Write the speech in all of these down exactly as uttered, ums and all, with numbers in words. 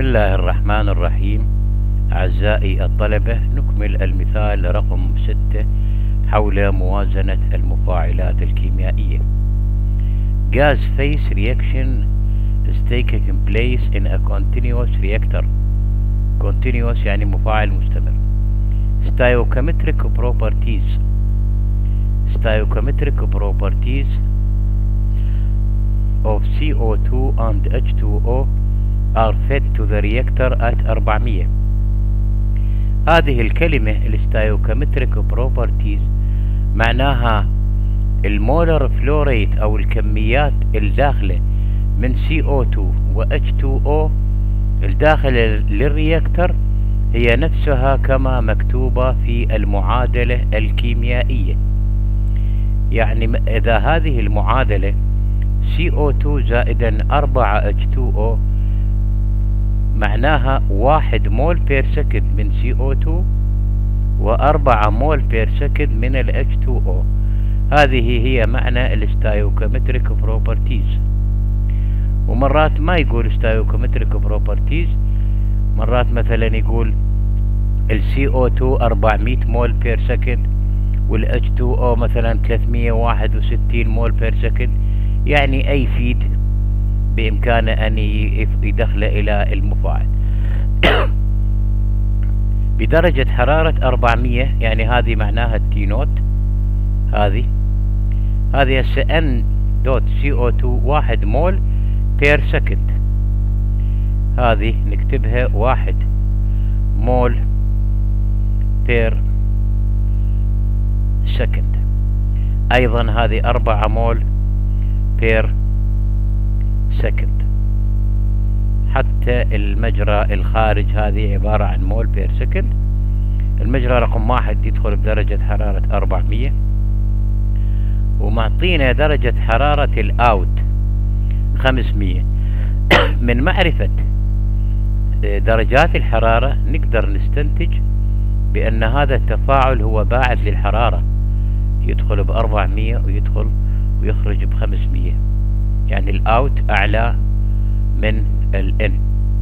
الله الرحمن الرحيم. أعزائي الطلبة، نكمل المثال رقم ستة حول موازنة المفاعلات الكيميائية. Gas phase reaction is taking place in a continuous reactor. Continuous يعني مفاعل مستمر. Stoichiometric properties Stoichiometric properties of C O two and H two O are fed to the reactor at أربعمية. هذه الكلمة الستايوكيمتريك بروبرتيز معناها المولر فلو ريت أو الكميات الداخلة من سي أو تو و إتش تو أو الداخلة للرياكتر هي نفسها كما مكتوبة في المعادلة الكيميائية. يعني إذا هذه المعادلة سي أو تو زائدا أربعة إتش تو أو معناها واحد مول بير سكند من سي أو تو وأربعة مول بير سكند من ال إتش تو أو. هذه هي معنى الستايوكيمتريك بروبرتيز. ومرات ما يقول ستايوكيمتريك بروبرتيز، مرات مثلا يقول ال سي أو تو أربعمية مول بير سكند وال إتش تو أو مثلا ثلاثمية وواحد وستين مول بير سكند. يعني أي فيد بإمكانه أن يدخل إلى المفاعل بدرجة حرارة أربعمية. يعني هذه معناها التي نوت. هذه هذه هسه N دوت سي أو تو واحد مول بير سكند. هذه نكتبها واحد مول بير سكند. أيضا هذه أربعة مول بير سكند. حتى المجرى الخارج هذه عبارة عن مول بير سكند. المجرى رقم واحد يدخل بدرجة حرارة أربعمية، ومعطينا درجة حرارة الأوت خمسمية. من معرفة درجات الحرارة نقدر نستنتج بأن هذا التفاعل هو باعث للحرارة، يدخل بأربعمية ويدخل ويخرج بخمسمية. يعني الأوت أعلى من الإن.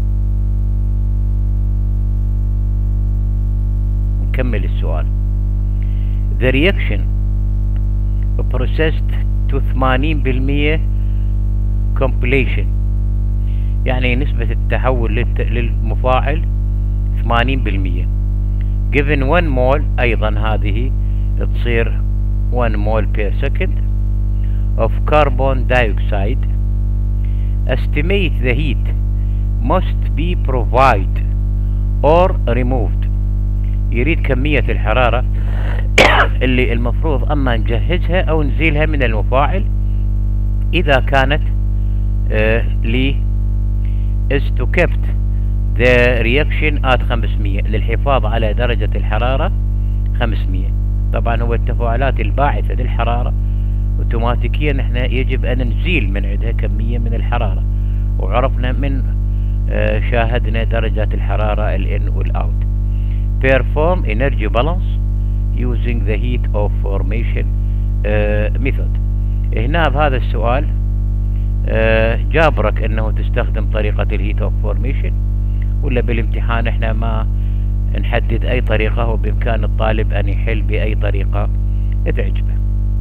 نكمل السؤال. The reaction processed to ثمانين بالمية completion. يعني نسبة التحول للمفاعل ثمانين بالمية. given one mole أيضا هذه تصير one mole per second of carbon dioxide. Estimate the heat must be provided or removed. يريد كمية الحرارة اللي المفروض أما نجهزها أو نزيلها من المفاعل إذا كانت uh, لي is to kept the reaction at خمسمية، للحفاظ على درجة الحرارة خمسمية. طبعا هو التفاعلات الباعثة للحرارة اوتوماتيكيا احنا يجب ان نزيل من عندها كمية من الحرارة، وعرفنا من آه شاهدنا درجات الحرارة الان والاوت. perform energy balance using the heat of formation آه method. هنا بهذا السؤال آه جابرك انه تستخدم طريقة الهيت اوف فورميشن، ولا بالامتحان احنا ما نحدد اي طريقة، وبامكان الطالب ان يحل باي طريقة تعجبه.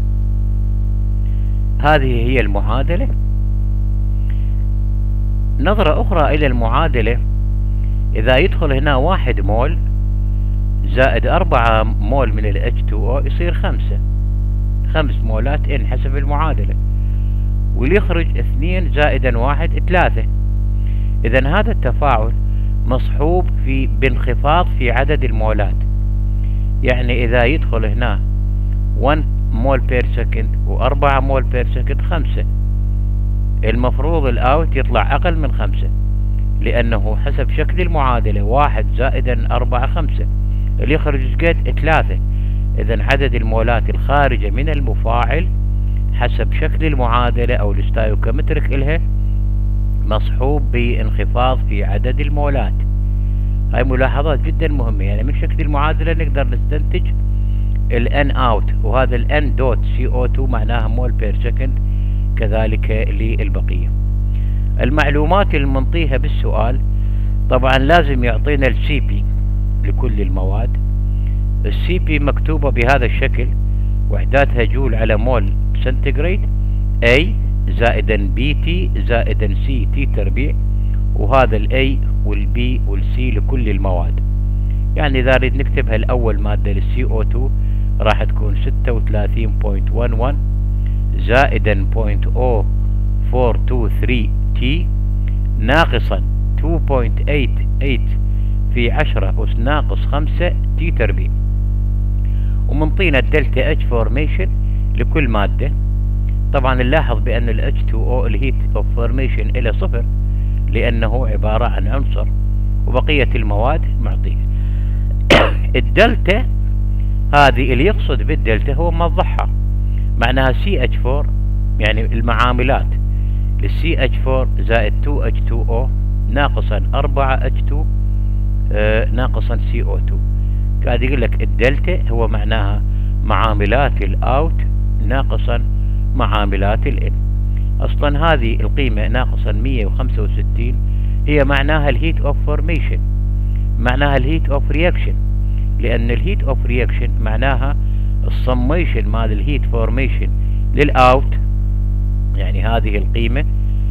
هذه هي المعادلة. نظرة أخرى إلى المعادلة، إذا يدخل هنا واحد مول زائد أربعة مول من ال إتش تو أو يصير خمسة، خمس مولات إن حسب المعادلة، ويخرج اثنين زائدا واحد ثلاثة. إذن هذا التفاعل مصحوب في بانخفاض في عدد المولات. يعني إذا يدخل هنا واحد مول بير سكند وأربعة مول بير سكند خمسة، المفروض الأوت يطلع أقل من خمسة، لأنه حسب شكل المعادلة واحد زائدا أربعة خمسة، اللي يخرج قد ثلاثة. إذن عدد المولات الخارجة من المفاعل حسب شكل المعادلة أو الستايوكيمتريك إلها مصحوب بانخفاض في عدد المولات. هاي ملاحظات جدا مهمة. يعني من شكل المعادلة نقدر نستنتج ال N out، وهذا ال N دوت سي أو تو معناها مول بير سكند، كذلك للبقية. المعلومات المنطيها بالسؤال طبعا لازم يعطينا السي بي لكل المواد. السي بي مكتوبة بهذا الشكل، وحداتها جول على مول سنتيغريد، A زائدا بي تي زائدا سي تي تربيع، وهذا الاي والبي والسي لكل المواد. يعني اذا نريد نكتبها الاول مادة للسي او تو راح تكون ستة وثلاثين فاصلة واحد واحد زائدا صفر فاصلة صفر أربعة اثنين ثلاثة تي ناقصا اثنين فاصلة ثمانية ثمانية في عشرة أس ناقص خمسة تي تربيع، ومنطينا الدلتا اتش فورميشن لكل مادة. طبعا نلاحظ بأن ال إتش تو أو الهيت اوف فورميشن إلى صفر لأنه عبارة عن عنصر، وبقية المواد معطيه. الدلتا هذه اللي يقصد بالدلتا هو موضحها، معناها سي اتش أربعة، يعني المعاملات للسي اتش أربعة زائد اثنين اتش تو او ناقصا أربعة اتش تو آه ناقصا سي او تو. قاعد يقول لك الدلتا هو معناها معاملات الاوت ناقصا معاملات الان. اصلا هذه القيمة ناقصا مية وخمسة وستين هي معناها الهيت اوف فورميشن، معناها الهيت اوف رياكشن، لان الهيت اوف رياكشن معناها السميشن مال الهيت فورميشن للاوت، يعني هذه القيمة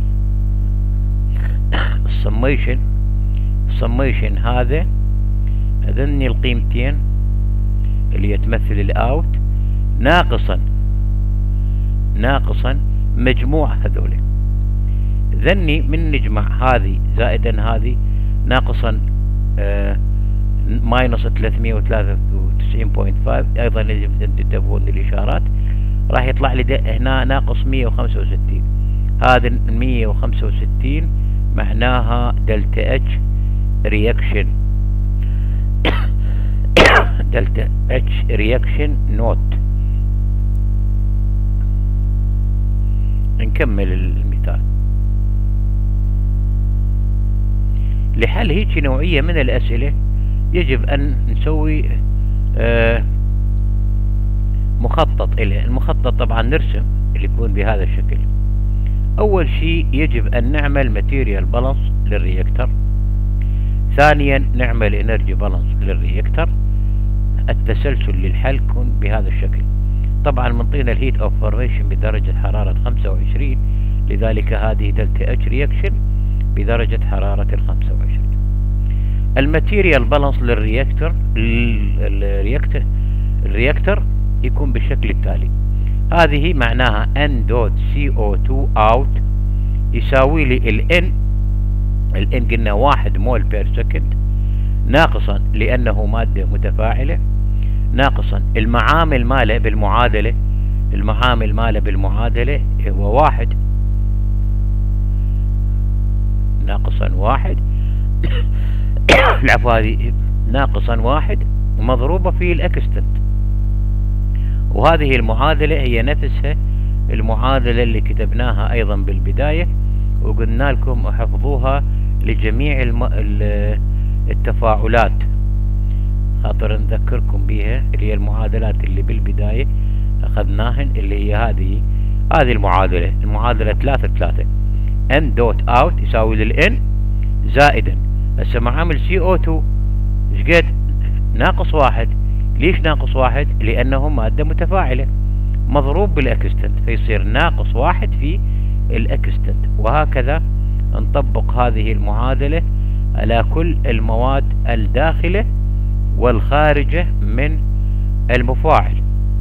السميشن السميشن هذا هذني القيمتين اللي يتمثل الاوت ناقصا ناقصا مجموع هذول. ذني من نجمع هذه زائدا هذه ناقصا آه ماينص ثلاثمية وثلاثة وتسعين فاصلة خمسة، ايضا يجب ان تنتبهون للاشارات. راح يطلع لي هنا ناقص مية وخمسة وستين، هذا مية وخمسة وستين معناها دلتا اتش رياكشن دلتا اتش رياكشن نوت. نكمل المثال. لحل هيك نوعية من الأسئلة يجب أن نسوي آه مخطط إليه. المخطط طبعا نرسم اللي يكون بهذا الشكل. أول شيء يجب أن نعمل ماتيريال بالانس للرياكتر، ثانيا نعمل انرجي بالانس للرياكتر. التسلسل للحل يكون بهذا الشكل. طبعا منطينا الهيت اوف فورميشن بدرجة حرارة خمسة وعشرين، لذلك هذه دلتا اتش رياكشن بدرجة حرارة الخمسة وعشرين. الماتيريال بالانس للرياكتر الرياكتر الرياكتر يكون بالشكل التالي. هذه معناها N دوت سي او تو out يساوي لي ال N ال N قلنا واحد مول بير سكند ناقصا لأنه مادة متفاعلة، ناقصا المعامل ماله بالمعادلة، المعامل ماله بالمعادلة هو واحد ناقصا واحد العفو هذه ناقصا واحد مضروبة في الأكستنت، وهذه المعادلة هي نفسها المعادلة اللي كتبناها أيضا بالبداية وقلنا لكم احفظوها لجميع الم... التفاعلات، خاطر نذكركم بها اللي هي المعادلات اللي بالبداية أخذناهن، اللي هي هذه هذه المعادلة المعادلة ثلاثة ثلاثة N دوت اوت يساوي لل N زائدا هسه معامل سي او تو ايش قد؟ ناقص واحد. ليش ناقص واحد؟ لأنه مادة متفاعلة مضروب بالأكستنت فيصير ناقص واحد في الأكستنت، وهكذا نطبق هذه المعادلة على كل المواد الداخلة والخارجة من المفاعل.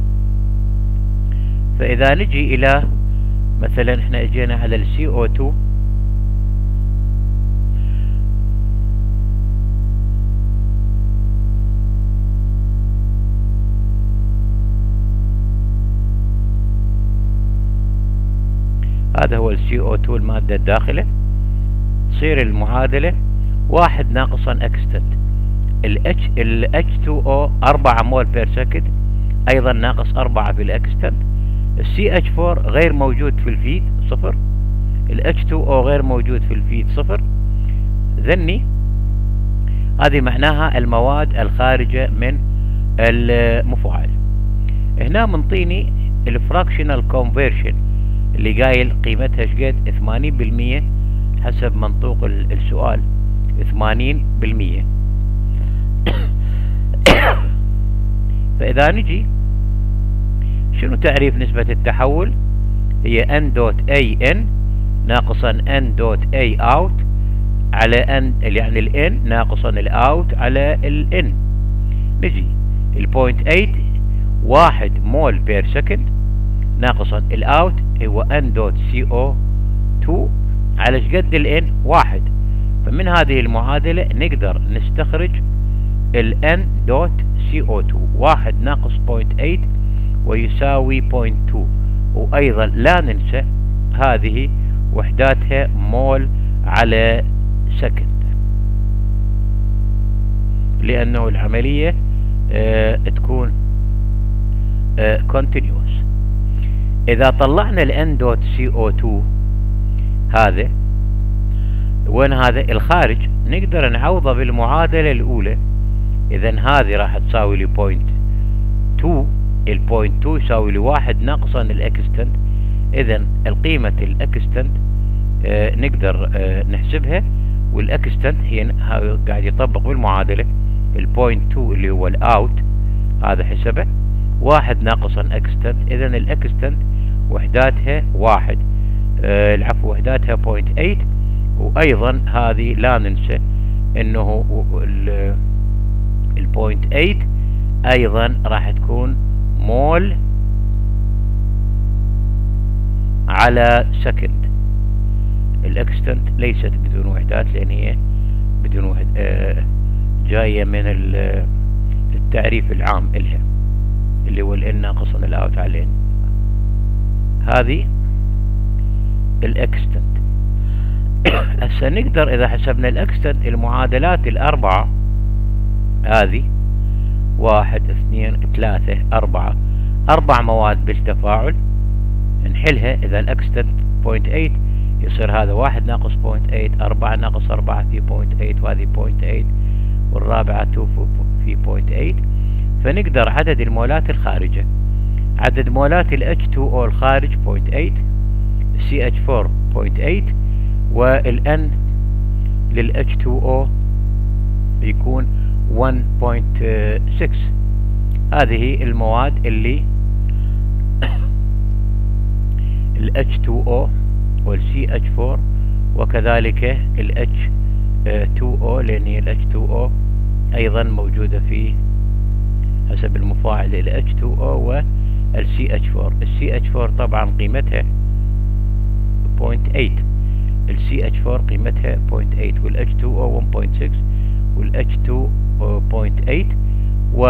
فإذا نجي إلى مثلا احنا اجينا على ال سي او تو هذا هو ال سي او تو المادة الداخلة، تصير المعادلة واحد ناقصا اكستنت ال H ال إتش تو أو أربعة مول بير سكند أيضا ناقص أربعة في الأكستنت، ال سي اتش فور غير موجود في الفيد صفر، ال إتش تو أو غير موجود في الفيد صفر. ذني هذه معناها المواد الخارجة من المفاعل. هنا منطيني الفراكشنال كونفرشن اللي قايل قيمتها شقد ثمانين بالمية حسب منطوق السؤال ثمانين بالمية. فإذا نجي شنو تعريف نسبة التحول؟ هي n دوت an ناقصا n دوت a out على n، يعني ال n ناقصا ال out على ال n. نجي ال بوينت ثمانية واحد مول بير سكند ناقصا ال out هو n دوت سي او تو على شقد ال n واحد. فمن هذه المعادلة نقدر نستخرج ال n دوت سي او تو واحد ناقص بوينت ثمانية ويساوي بوينت تو. وأيضا لا ننسى هذه وحداتها مول على سكند، لأنه العملية اه تكون اه continuous. إذا طلعنا ال n دوت سي او تو هذا وين هذا الخارج نقدر نعوضه بالمعادلة الأولى. إذن هذه راح تساوي لي بوينت تو، البوينت تو يساوي لي واحد ناقصا الاكستنت. إذن القيمة الاكستنت آه نقدر آه نحسبها، والاكستنت هي قاعد يطبق بالمعادلة البوينت تو اللي هو الاوت هذا حسبه واحد ناقصا اكستنت. إذن الاكستنت وحداتها واحد، آه العفو وحداتها بوينت ثمانية. وأيضا هذه لا ننسى انه البوينت ثمانية ايضا راح تكون مول على سكند. الاكستنت ليست بدون وحدات لان هي بدون وحد آه جاية من التعريف العام الها اللي هو ال ناقصا الاوت على ال. هذه الاكستنت. هسه نقدر اذا حسبنا الاكستنت المعادلات الاربعة هذه واحد اثنين ثلاثة اربعة اربع مواد بالتفاعل نحلها. اذا الاكستنت بوينت ثمانية يصير هذا واحد ناقص بوينت ثمانية، اربعة ناقص اربعة في بوينت ثمانية، وهذه بوينت ثمانية، والرابعة اثنين في بوينت ثمانية. فنقدر عدد المولات الخارجة، عدد مولات ال إتش تو أو الخارج بوينت ثمانية، سي إتش فور بوينت ثمانية، وال N لل إتش تو أو يكون واحد بوينت ستة. هذه المواد اللي ال إتش تو أو وال سي إتش فور وكذلك ال إتش تو أو، لأن ال إتش تو أو أيضا موجودة في حسب المفاعل ال إتش تو أو وال سي إتش فور. ال سي إتش فور طبعا قيمتها بوينت ثمانية، ال سي إتش فور قيمتها بوينت ثمانية، وال إتش تو أو واحد بوينت ستة، وال إتش تو بوينت ثمانية، و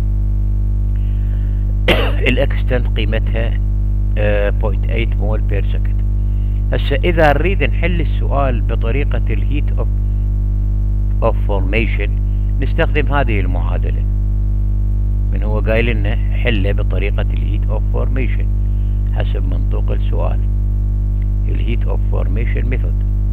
الاكستنت قيمتها بوينت ثمانية مول بير سكند. هسه اذا نريد نحل السؤال بطريقة الهيت اوف اوف فورميشن نستخدم هذه المعادلة. من هو قايل لنا حله بطريقة الهيت اوف فورميشن حسب منطوق السؤال، الهيت اوف فورميشن ميثود.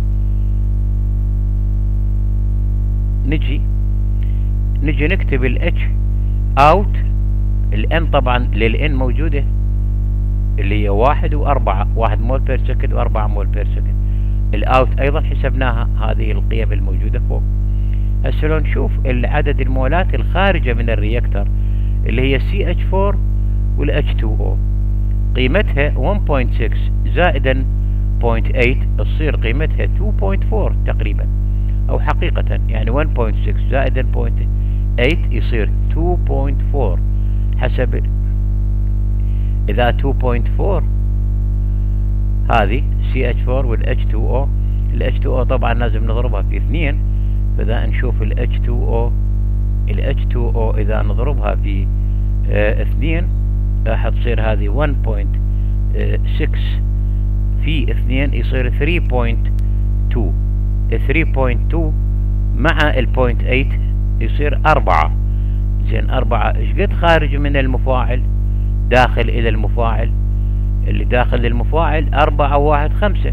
نجي نجي نكتب ال H out، ال N طبعا لل N موجودة اللي هي واحد واربعة، واحد مول بير سكند واربعة مول بير سكند. الاوت ايضا حسبناها، هذه القيم الموجودة فوق. هسه لو نشوف العدد المولات الخارجة من الرياكتور اللي هي سي إتش فور وال إتش تو أو قيمتها واحد بوينت ستة زائدا بوينت ثمانية تصير قيمتها اثنين بوينت أربعة تقريبا، او حقيقة يعني واحد بوينت ستة زائدا بوينت ثمانية يصير اثنين بوينت أربعة حسب. اذا اثنين بوينت أربعة هذه سي إتش فور وال إتش تو أو، ال إتش تو أو طبعا لازم نضربها في اثنين، فاذا نشوف ال إتش تو أو ال إتش تو أو اذا نضربها في اه اثنين راح تصير هذه واحد بوينت ستة في اثنين يصير ثلاثة بوينت اثنين، ثلاثة بوينت اثنين مع ال بوينت ثمانية يصير أربعة. زين أربعة ايش قد خارج من المفاعل داخل الى المفاعل؟ اللي داخل المفاعل أربعة واحد خمسة.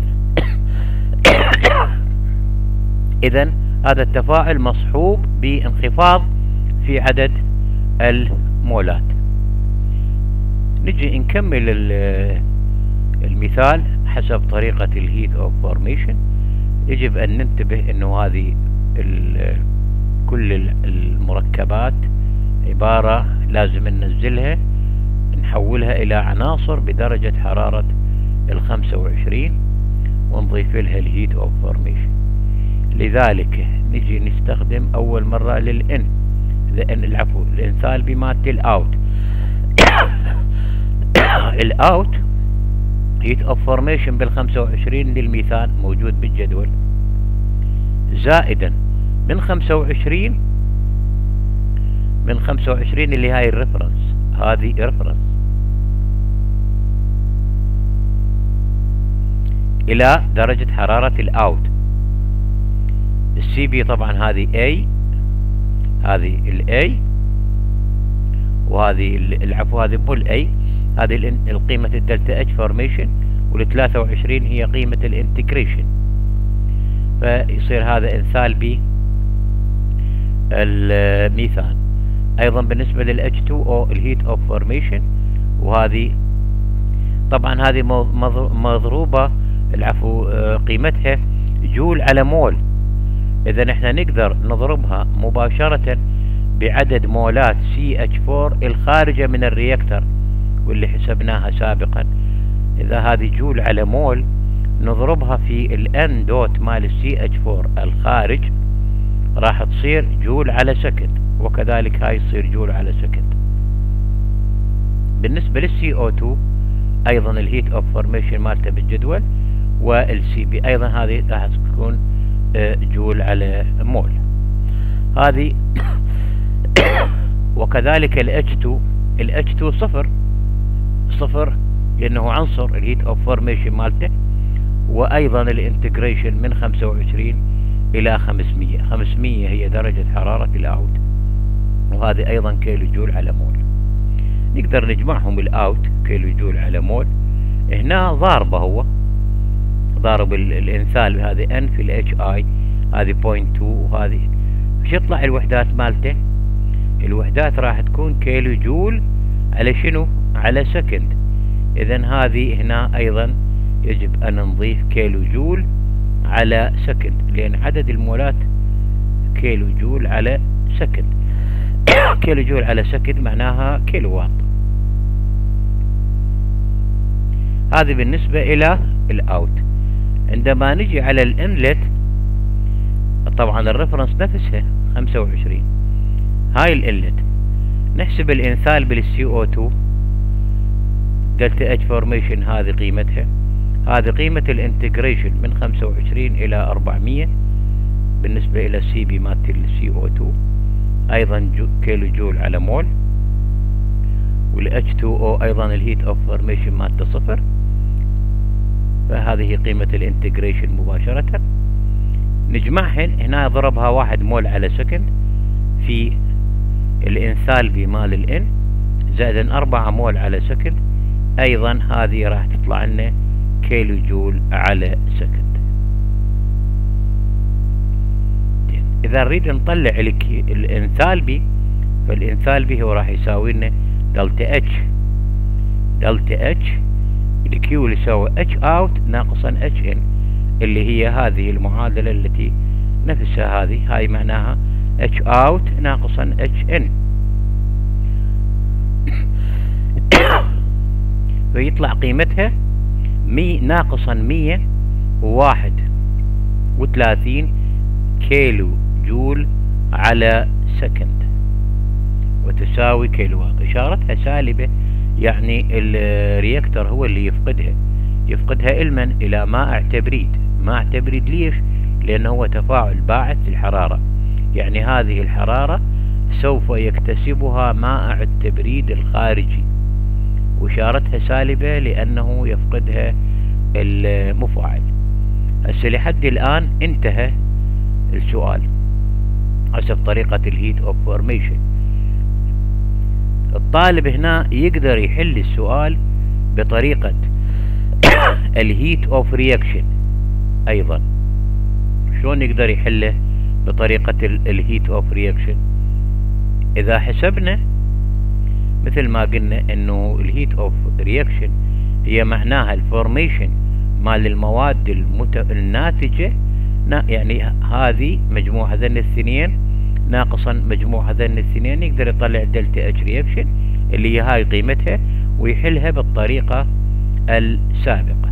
اذا هذا التفاعل مصحوب بانخفاض في عدد المولات. نجي نكمل المثال حسب طريقة الهيت اوف فورميشن. يجب ان ننتبه انه هذه كل المركبات عبارة لازم ننزلها نحولها الى عناصر بدرجة حرارة الخمسة وعشرين ونضيف لها الهيت اوف فورميشن. لذلك نجي نستخدم اول مرة للان العفو الانثالبي مالت الاوت. الاوت هيت اوف فورميشن بالخمسة وعشرين للميثان موجود بالجدول، زائدا من خمسة وعشرين من خمسة وعشرين اللي هاي الريفرنس، هذه ريفرنس الى درجة حرارة الاوت. السي بي طبعا هذه A، هذه الاي وهذه العفو هذه مو الاي، هذه القيمة الدلتا اتش فورميشن، والثلاثة وعشرين هي قيمة الانتجريشن. فيصير هذا انثالبي الميثان. ايضا بالنسبة لل إتش تو أو الهيت اوف فورميشن، وهذه طبعا هذه مضروبة العفو قيمتها جول على مول. اذا احنا نقدر نضربها مباشرة بعدد مولات سي اتش فور الخارجة من الرياكتر واللي حسبناها سابقا. اذا هذه جول على مول نضربها في الان دوت مال السي اتش فور الخارج راح تصير جول على سكند، وكذلك هاي تصير جول على سكند. بالنسبة للسي او تو ايضا الهيت اوف فورميشن مالته بالجدول، والسي بي ايضا هذه راح تكون جول على مول. هذه وكذلك ال إتش تو، ال إتش تو صفر صفر لانه عنصر الهيت اوف فورميشن مالته، وايضا الانتجريشن من خمسة وعشرين الى خمسمية. خمسمية هي درجة حرارة الاوت، وهذه ايضا كيلو جول على مول. نقدر نجمعهم الاوت كيلو جول على مول. هنا ضاربه هو ضارب الانثال هذه ان في الاتش اي، هذه بوينت تو، وهذه ايش يطلع الوحدات مالته؟ الوحدات راح تكون كيلو جول على شنو؟ على سكند. اذا هذه هنا ايضا يجب ان نضيف كيلو جول على سكند، لان عدد المولات كيلو جول على سكند. كيلو جول على سكند معناها كيلو واط. هذه بالنسبة الى الاوت. عندما نجي على الانلت طبعا الريفرنس نفسها خمسة وعشرين. هاي الانلت نحسب الانثال بالسي او تو دلتا اتش فورميشن، هذه قيمتها. هذه قيمة الانتجريشن من خمسة وعشرين الى أربعمية بالنسبة الى السي بي مالت السي او تو، ايضا جو كيلو جول على مول. وال إتش تو أو ايضا الهيت اوف فورميشن مالته صفر، فهذه قيمة الانتجريشن مباشرة. نجمعهن هنا ضربها واحد مول على سكند في الانثالبي مال الان، زائدا أربعة مول على سكند، ايضا هذه راح تطلع لنا كيلو جول على سكند. اذا نريد نطلع الانثالبي، فالانثالبي هو راح يساوي لنا دلتا اتش دلتا اتش الكيو اللي يساوي اتش اوت ناقصا اتش ان، اللي هي هذه المعادلة التي نفسها هذه، هاي معناها اتش اوت ناقصا اتش ان. فيطلع قيمتها مي ناقصا مية وواحد وثلاثين كيلو جول على سكند، وتساوي كيلو واط. اشارتها سالبة، يعني الرياكتر هو اللي يفقدها يفقدها علما الى مائع تبريد. مائع تبريد ليش؟ لانه هو تفاعل باعث الحرارة، يعني هذه الحرارة سوف يكتسبها مائع التبريد الخارجي، واشارتها سالبة لانه يفقدها المفاعل. هسه لحد الان انتهى السؤال حسب طريقة الهيت اوف فورميشن. الطالب هنا يقدر يحل السؤال بطريقة الهيت اوف رياكشن. ايضا شلون يقدر يحله بطريقة الهيت اوف رياكشن؟ اذا حسبنا مثل ما قلنا انه الهيت اوف رياكشن هي معناها الفورميشن مال المواد المت... الناتجة يعني هذه مجموع هذين الاثنين ناقصا مجموع هذين الاثنين، يقدر يطلع دلتا اتش رياكشن اللي هي هاي قيمتها ويحلها بالطريقة السابقة.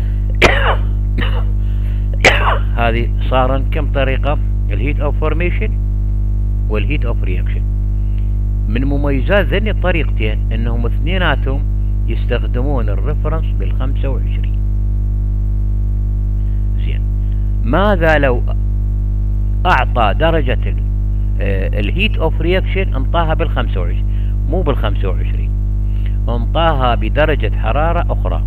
هذه صارن كم طريقة؟ الهيت اوف فورميشن والهيت اوف رياكشن. من مميزات ذني الطريقتين انهم اثنيناتهم يستخدمون الريفرنس بالخمسة وعشرين. زين، ماذا لو اعطى درجة الهيت اوف رياكشن انطاها بالخمسة وعشرين، مو بالخمسة وعشرين، انطاها بدرجة حرارة اخرى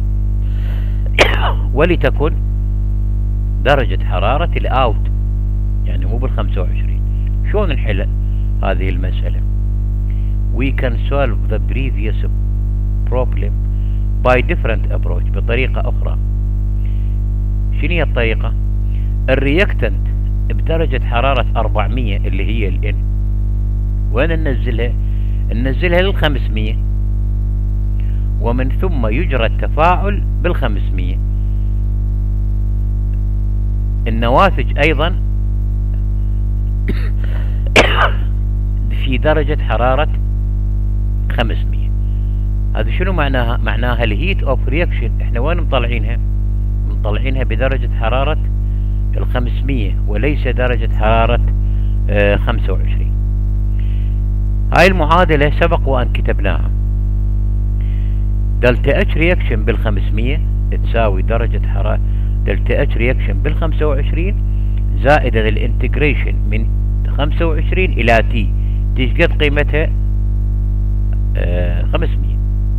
ولتكن درجة حرارة الاوت، يعني مو بالخمسة وعشرين. شلون نحل هذه المسألة؟ we can solve the previous problem by different approach، بطريقة أخرى. شنو هي الطريقة؟ الرياكتنت بدرجة حرارة أربعمية اللي هي ال N، وين ننزلها؟ ننزلها للخمسمية، ومن ثم يجرى التفاعل بالخمسمية. النواتج أيضا في درجة حرارة خمسمية. هذا شنو معناها؟ معناها الهيت اوف رياكشن احنا وين مطلعينها؟ مطلعينها بدرجة حرارة الخمسمية وليس درجة حرارة آه خمسة وعشرين. هاي المعادلة سبق وان كتبناها. دلتا اتش رياكشن بالخمسمية تساوي درجة حرارة دلتا اتش رياكشن بالخمسة وعشرين زائد الانتجريشن من خمسة وعشرين الى تي، تيش قد قيمتها؟ آه خمسمية.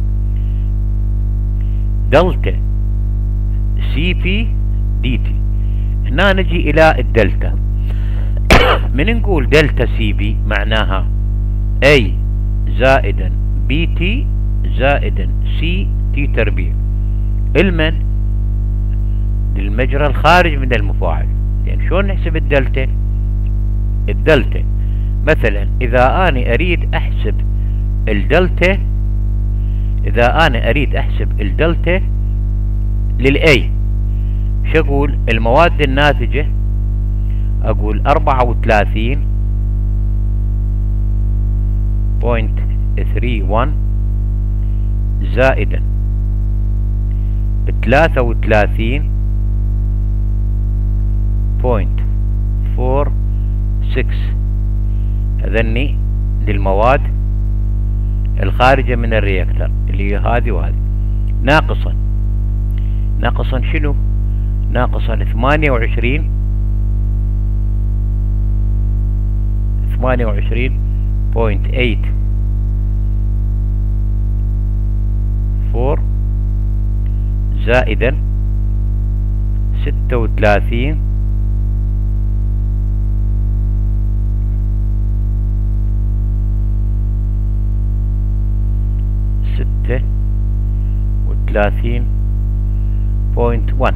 دلتا سي بي دي تي. هنا نجي الى الدلتا. من نقول دلتا سي بي معناها اي زائدا بي تي زائدا سي تي تربيع، المن للمجرى الخارج من المفاعل. يعني شلون نحسب الدلتا؟ الدلتا مثلا اذا انا اريد احسب الدلتا اذا انا اريد احسب الدلتا للاي، شو اقول؟ المواد الناتجة اقول اربعة وثلاثين بوينت ثري ون زائدا ثلاثة وثلاثين بوينت فور سكس، هذني للمواد الخارجة من الرياكتر اللي هي هذه وهذه، ناقصا ناقصا شنو؟ ناقصا ثمانية وعشرين ثمانية وعشرين بوينت ايت فور زائدا ستة وثلاثين ستة وثلاثين بوينت ون.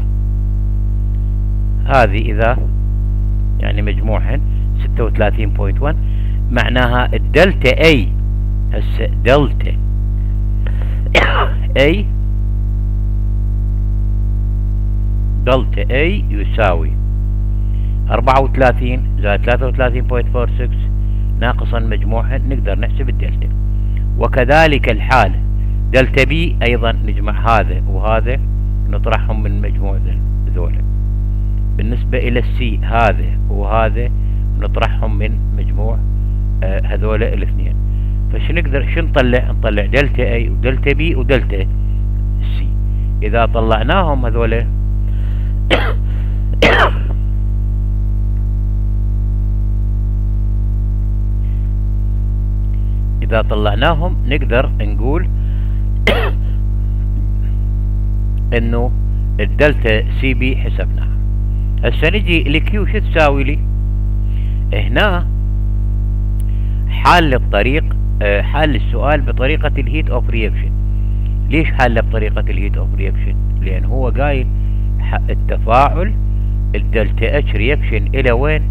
هذه إذا يعني مجموعهن ستة وثلاثين بوينت ون، معناها الدلتا اي هسه دلتا اي دلتا اي يساوي أربعة وثلاثين زائد ثلاثة وثلاثين بوينت فور سكس ناقصا مجموعهن، نقدر نحسب الدلتا. وكذلك الحال دلتا بي ايضا نجمع هذا وهذا نطرحهم من مجموع ذولا. بالنسبة الى السي هذا وهذا نطرحهم من مجموع آه هذولا الاثنين. فش نقدر شو نطلع؟ نطلع دلتا اي ودلتا بي ودلتا سي. اذا طلعناهم هذولا اذا طلعناهم نقدر نقول انه الدلتا سي بي حسبناها. هسه نجي الكيو شو تساوي لي؟ هنا حال الطريق حال السؤال بطريقة الهيت اوف رياكشن. ليش حاله بطريقة الهيت اوف رياكشن؟ لان هو قايل التفاعل الدلتا اتش رياكشن الى وين؟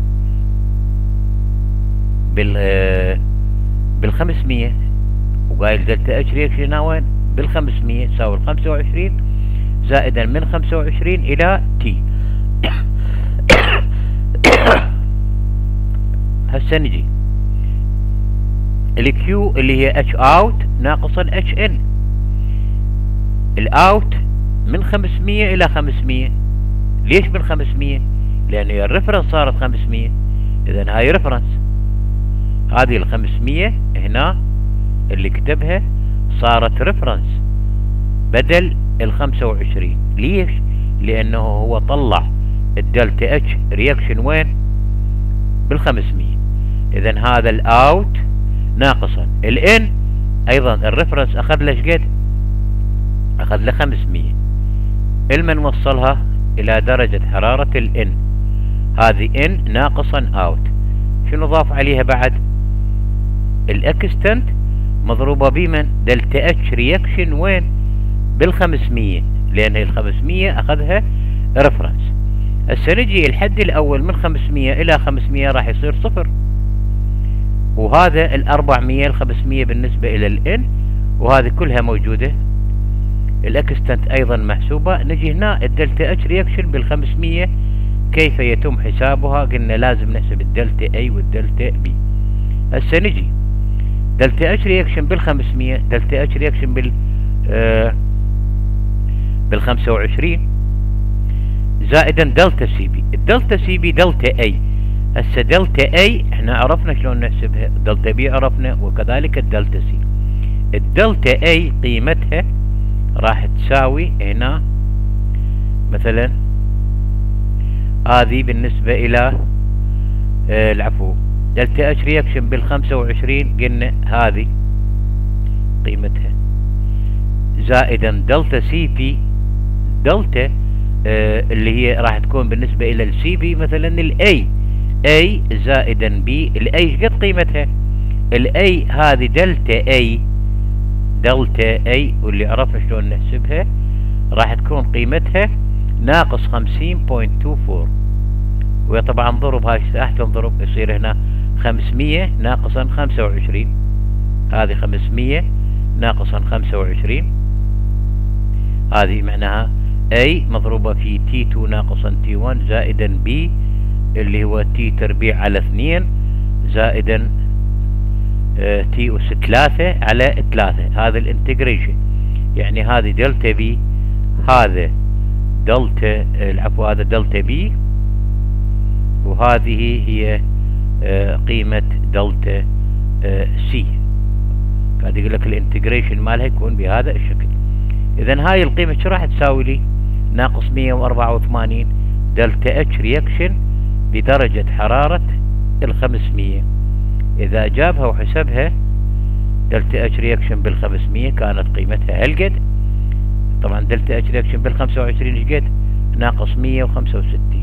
بال بالخمسمية، وقايل دلتا اتش رياكشن هنا وين؟ بالخمسمية تساوي الخمسة وعشرين زائدا من خمسة وعشرين الى تي. هسه نجي الكيو اللي هي اتش اوت ناقصا اتش ان. الاوت من خمسمية الى خمسمية. ليش من خمسمية؟ لان هي الريفرنس صارت خمسمية، اذا هاي ريفرنس. هذه الخمسمية هنا اللي كتبها صارت ريفرنس بدل الخمسة وعشرين. ليش؟ لانه هو طلع الدلتا اتش رياكشن وين؟ بالخمسمية. اذا هذا الاوت ناقصا الان، ايضا الريفرنس اخذ له شقد؟ اخذ له خمسمية. المن وصلها الى درجة حرارة الان، هذه ان ناقصا اوت. شنو ضاف عليها بعد؟ الاكستنت مضروبة بمن؟ دلتا اتش رياكشن وين؟ بالخمسمية، لان الخمسمية اخذها ريفرنس. هسه نجي الحد الاول من خمسمية الى خمسمية راح يصير صفر، وهذا الاربعمية الخمسمية بالنسبة الى الان، وهذه كلها موجودة. الاكستنت ايضا محسوبة. نجي هنا الدلتا اتش رياكشن بالخمسمية كيف يتم حسابها؟ قلنا لازم نحسب الدلتا اي والدلتا بي. هسه نجي دلتا اتش رياكشن بالخمسمية، دلتا اتش رياكشن بال آه بالخمسة وعشرين زائدا دلتا سي بي. الدلتا سي بي دلتا اي. هسه دلتا اي احنا عرفنا شلون نحسبها، دلتا بي عرفنا، وكذلك الدلتا سي. الدلتا اي قيمتها راح تساوي هنا مثلا هذه بالنسبة الى آه العفو دلتا اتش رياكشن بالخمسة وعشرين قلنا هذه قيمتها زائدا دلتا سي بي. دلتا آه اللي هي راح تكون بالنسبة الى السي بي مثلا الاي اي زائدا بي. الاي قد قيمتها؟ الاي هذه دلتا اي دلتا اي، واللي عرفنا شلون نحسبها راح تكون قيمتها ناقص خمسين بوينت تو فور. وطبعا ضرب هاي راح تنضرب يصير هنا خمسمية ناقصا خمسة وعشرين. هذه خمسمية ناقصا خمسة وعشرين، هذه معناها اي مضروبة في تي تو ناقصا تي ون زائدا بي اللي هو تي تربيع على اثنين زائدا اه تي اس ثلاثة على ثلاثة. هذا الانتجريشن يعني هذه دلتا بي، هذا دلتا العفو هذا دلتا بي، وهذه هي اه قيمة دلتا اه سي. قاعد يقول لك الانتجريشن مالها يكون بهذا الشكل. اذا هاي القيمة شو راح تساوي لي؟ ناقص مية واربعة وثمانين دلتا اتش رياكشن بدرجة حرارة الخمسمية. اذا جابها وحسبها دلتا اتش رياكشن بالخمسمية كانت قيمتها هالقد. طبعا دلتا اتش رياكشن بالخمسة وعشرين ايش قد؟ ناقص مية وخمسة وستين.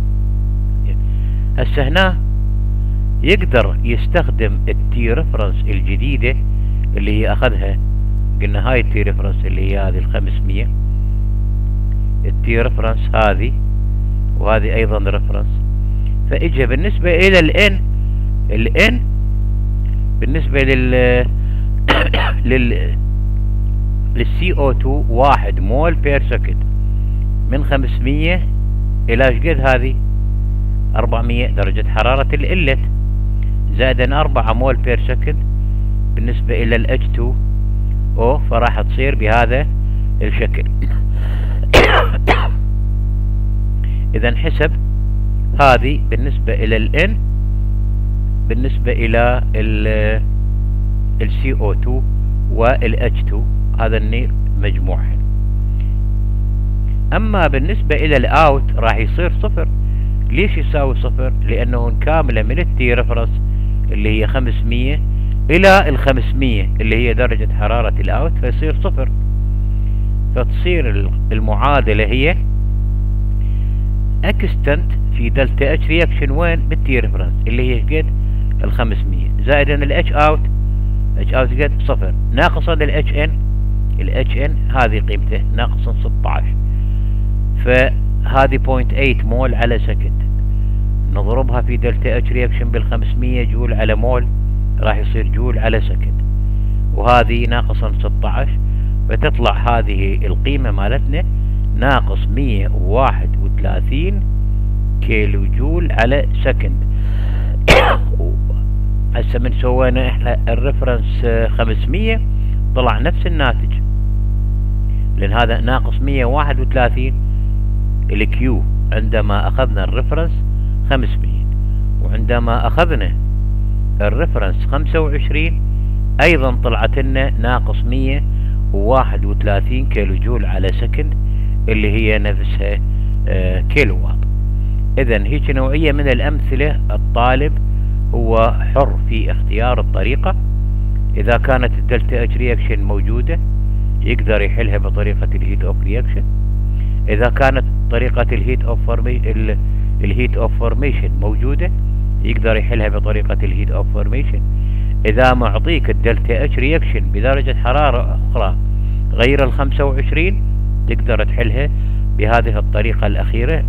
هسه هنا يقدر يستخدم التي ريفرنس الجديدة اللي هي اخذها، قلنا هاي التي ريفرنس اللي هي هذه الخمسمية، التي ريفرنس هذه وهذه ايضا ريفرنس. فاجا بالنسبة الى الان، الان بالنسبة لل لل للسي او تو واحد مول بير سكند من خمسمية الى ايش قد؟ هذه اربعمية درجة حرارة الالت زائدا اربعة مول بير سكند بالنسبة الى الاتش تو او، فراح تصير بهذا الشكل. اذا حسب هذه بالنسبة الى الان بالنسبة الى ال سي او تو وال اتش تو، هذا النير مجموعهن. اما بالنسبة الى الاوت راح يصير صفر. ليش يساوي صفر؟ لانه كاملة من التي ريفرنس اللي هي خمسمية الى الخمسمية اللي هي درجة حرارة الاوت، فيصير صفر. فتصير المعادلة هي اكستنت في دلتا اتش رياكشن وين؟ بالتي ريفرنس اللي هي قد؟ الخمسمية زائدا الاتش اوت، اتش اوت قد؟ صفر ناقصا الاتش ان، الاتش ان هذه قيمته ناقصا ستة عشر. فهذه بوينت ثمانية مول على سكند، نضربها في دلتا اتش رياكشن بالخمسمية جول على مول راح يصير جول على سكند، وهذه ناقصا ستة عشر، فتطلع هذه القيمة مالتنا ناقص مية وواحد وثلاثين كيلو جول على سكند. هسه من سوينا احنا الريفرنس خمسمية طلع نفس الناتج، لان هذا ناقص مية وواحد وثلاثين الكيو عندما اخذنا الريفرنس خمسمية، وعندما اخذنا الريفرنس خمسة وعشرين ايضا طلعت لنا ناقص مية وواحد وثلاثين كيلو جول على سكند اللي هي نفسها آه كيلو واط. اذا هيك نوعية من الامثلة الطالب هو حر في اختيار الطريقة. اذا كانت الدلتا اتش رياكشن موجودة يقدر يحلها بطريقة الهيت اوف رياكشن. اذا كانت طريقة الهيت اوف الهيت اوف فورميشن موجودة يقدر يحلها بطريقة الهيت اوف فورميشن. اذا معطيك الدلتا اتش رياكشن بدرجة حرارة اخرى غير ال خمسة وعشرين تقدر تحلها بهذه الطريقة الاخيرة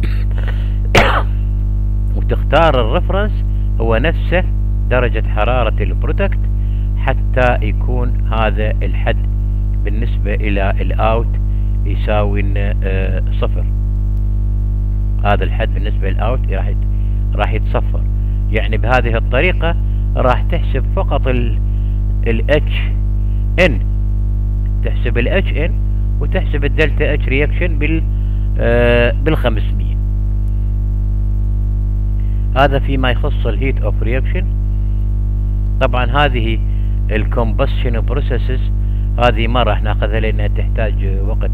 وتختار الريفرنس هو نفسه درجة حرارة البرودكت حتى يكون هذا الحد بالنسبة الى الاوت يساوي اه صفر. هذا الحد بالنسبة للاوت راح راح يتصفر. يعني بهذه الطريقة راح تحسب فقط ال ال اتش ان، تحسب ال اتش ان وتحسب الدلتا اتش رياكشن بال اه بالخمسمية. هذا فيما يخص الهيت اوف رياكشن. طبعا هذه الكومبشن بروسيسز هذه ما راح ناخذها لانها تحتاج وقت،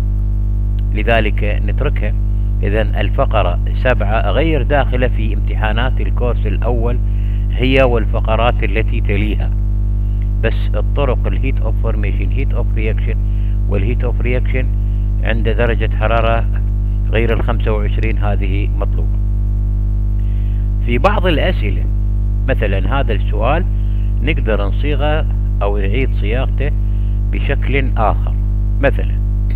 لذلك نتركها. اذا الفقرة سبعة غير داخلة في امتحانات الكورس الاول هي والفقرات التي تليها، بس الطرق الهيت اوف فورميشن هيت اوف رياكشن والهيت اوف رياكشن عند درجة حرارة غير ال خمسة وعشرين هذه مطلوبة. في بعض الاسئلة مثلا هذا السؤال نقدر نصيغه او نعيد صياغته بشكل اخر. مثلا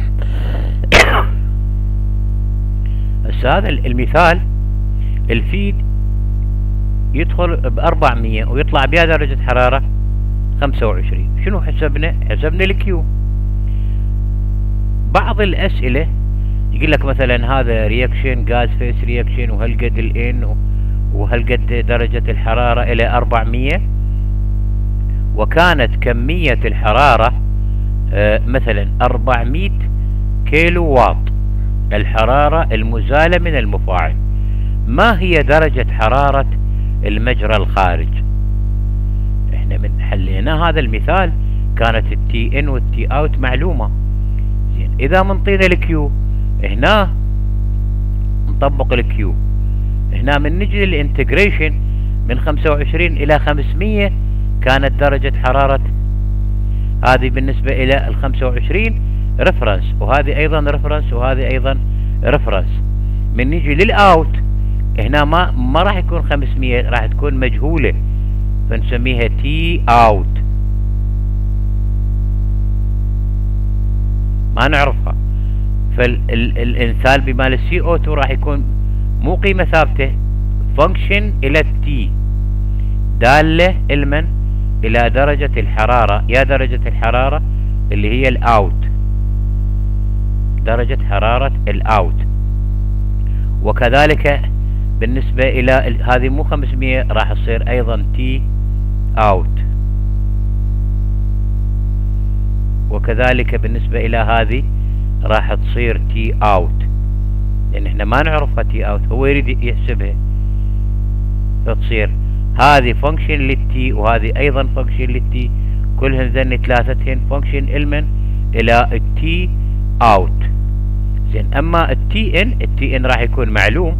هذا المثال الفيد يدخل بأربعمية ويطلع بها درجة حرارة خمسة وعشرين. شنو حسبنا؟ حسبنا الكيو. بعض الأسئلة يقول لك مثلا هذا رياكشن غاز فيس رياكشن وهالقد الان وهالقد درجة الحرارة إلى أربعمية، وكانت كمية الحرارة آه مثلا أربعمية كيلو واط الحرارة المزالة من المفاعل. ما هي درجة حرارة المجرى الخارج؟ احنا من حلينا هذا المثال كانت التي ان والتي اوت معلومة. زين اذا منطينا الكيو هنا نطبق الكيو. هنا من نجي للانتجريشن من خمسة وعشرين الى خمسمية كانت درجة حرارة هذه بالنسبة الى ال خمسة وعشرين ريفرنس، وهذه ايضا ريفرنس وهذه ايضا ريفرنس. من نجي للاوت هنا ما ما راح يكون خمسمية، راح تكون مجهولة فنسميها تي اوت، ما نعرفها. فالانثال بمال السي او تو راح يكون مو قيمة ثابتة، فانكشن الى التي دالة المن الى درجة الحرارة، يا درجة الحرارة اللي هي الاوت، درجة حرارة الاوت. وكذلك بالنسبة الى هذه مو خمسمية راح تصير ايضا تي اوت، وكذلك بالنسبة الى هذه راح تصير تي اوت، لان احنا ما نعرفها تي اوت، هو يريد يحسبها فتصير هذه فانكشن للتي وهذه ايضا فانكشن للتي، كلهن ذن ثلاثتهن فانكشن المن الى التي اوت. زين اما التي ان التي ان راح يكون معلوم،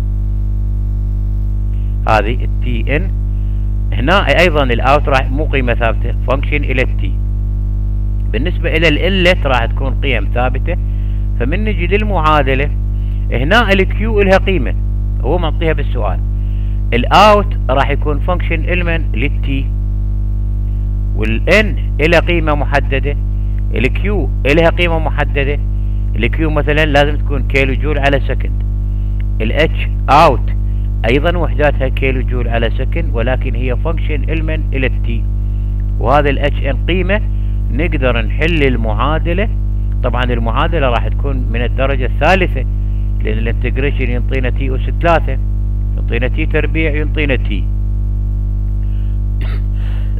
هذه التي ان هنا ايضا الاوت راح مو قيمة ثابتة، فانكشن الى التي. بالنسبة الى الانلت راح تكون قيم ثابتة. فمن نجي للمعادلة هنا الكيو لها قيمة هو معطيها بالسؤال، الاوت راح يكون فانكشن المن للتي، والان الى قيمة محددة، الكيو لها قيمة محددة. الكيو مثلا لازم تكون كيلو جول على سكند، الاتش اوت ايضا وحداتها كيلو جول على سكند، ولكن هي فانكشن المن الى التي، وهذا الاتش ان قيمة نقدر نحل المعادلة. طبعا المعادلة راح تكون من الدرجة الثالثة، لان الانتجريشن ينطينا تي اس ثلاثة، ينطينا تي تربيع، ينطينا تي.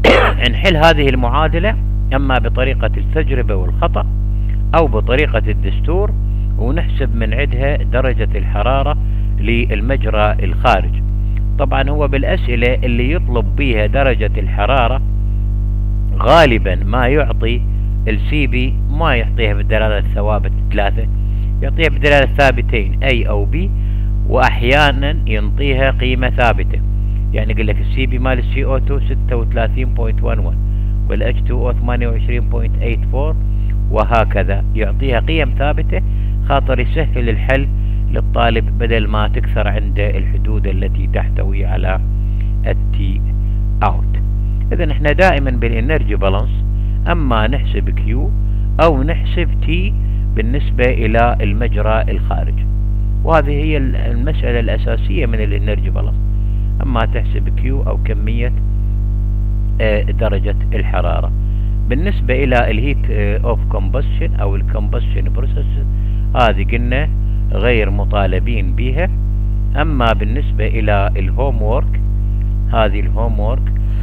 نحل هذه المعادلة اما بطريقة التجربة والخطأ او بطريقة الدستور، ونحسب من عندها درجة الحرارة للمجرى الخارج. طبعا هو بالاسئلة اللي يطلب بيها درجة الحرارة غالبا ما يعطي السي بي، ما يعطيها بالدلالة الثوابت ثلاثة، يعطيها بالدلالة ثابتين A او B، واحيانا ينطيها قيمة ثابتة. يعني يقول لك السي بي مال السي او اثنين ستة وثلاثين فاصلة واحد واحد والاتش تو او ثمانية وعشرين فاصلة ثمانية أربعة، وهكذا يعطيها قيم ثابتة خاطر يسهل الحل للطالب بدل ما تكثر عنده الحدود التي تحتوي على التي اوت. اذا احنا دائما بالانرجي بالانس اما نحسب كيو او نحسب تي بالنسبة الى المجرى الخارج، وهذه هي المسألة الاساسية من الانرجي بالانس، اما تحسب كيو او كمية اه درجة الحرارة. بالنسبة الى الهيت اوف كومبشن او الكومبشن بروسيس هذه قلنا غير مطالبين بها. اما بالنسبة الى الهوم وورك، هذه الهوم وورك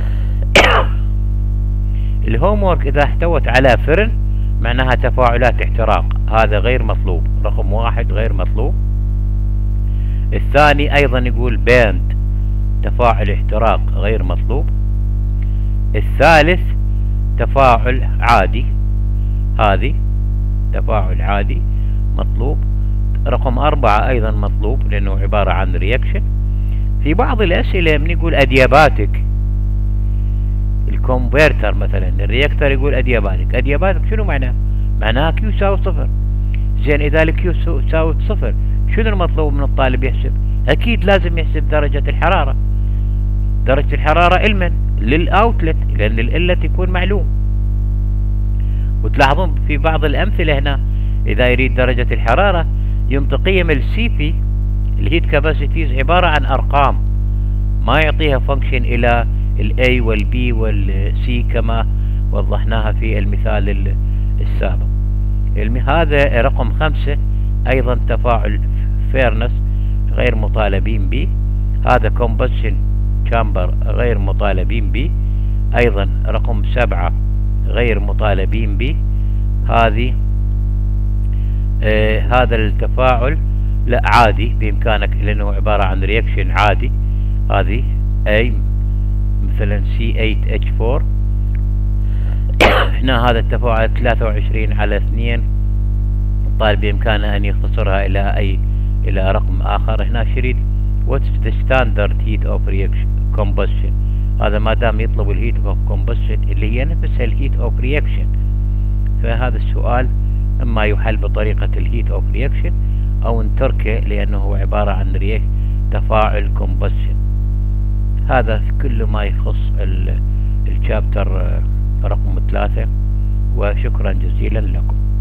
الهوم وورك اذا احتوت على فرن معناها تفاعلات احتراق، هذا غير مطلوب، رقم واحد غير مطلوب. الثاني ايضا يقول باند تفاعل احتراق غير مطلوب. الثالث تفاعل عادي، هذه تفاعل عادي مطلوب. رقم أربعة أيضا مطلوب لأنه عبارة عن رياكشن. في بعض الأسئلة من يقول أدياباتك، الكونفرتر مثلا الرياكتر يقول أدياباتك، أدياباتك شنو معناه؟ معناها كيو يساوي صفر. زين إذا الكيو يساوي صفر شنو المطلوب من الطالب يحسب؟ أكيد لازم يحسب درجة الحرارة. درجة الحرارة علما للأوتلت، لأن الإلت يكون معلوم. وتلاحظون في بعض الأمثلة هنا إذا يريد درجة الحرارة ينطي قيم السي بي الهيت كاباسيتيز عبارة عن أرقام، ما يعطيها فانكشن إلى الاي والبي والسي كما وضحناها في المثال السابق. هذا رقم خمسة أيضا تفاعل فيرنس غير مطالبين به. هذا كومبشن شامبر غير مطالبين به. أيضا رقم سبعة غير مطالبين به. هذه آه هذا التفاعل لا عادي بإمكانك لأنه عبارة عن رياكشن عادي. هذه أي مثلا سي ثمانية اتش أربعة. هنا هذا التفاعل ثلاثة وعشرين على اثنين، الطالب بإمكانه أن يختصرها إلى أي إلى رقم آخر. هنا شريط what's the standard heat of reaction combustion، هذا ما دام يطلب الهيت اوف كومبشن اللي هي نفسها الهيت اوف رياكشن، فهذا السؤال اما يحل بطريقة الهيت اوف رياكشن او نتركه لانه هو عبارة عن رياك تفاعل كومبشن. هذا كل ما يخص الشابتر رقم ثلاثة، وشكرا جزيلا لكم.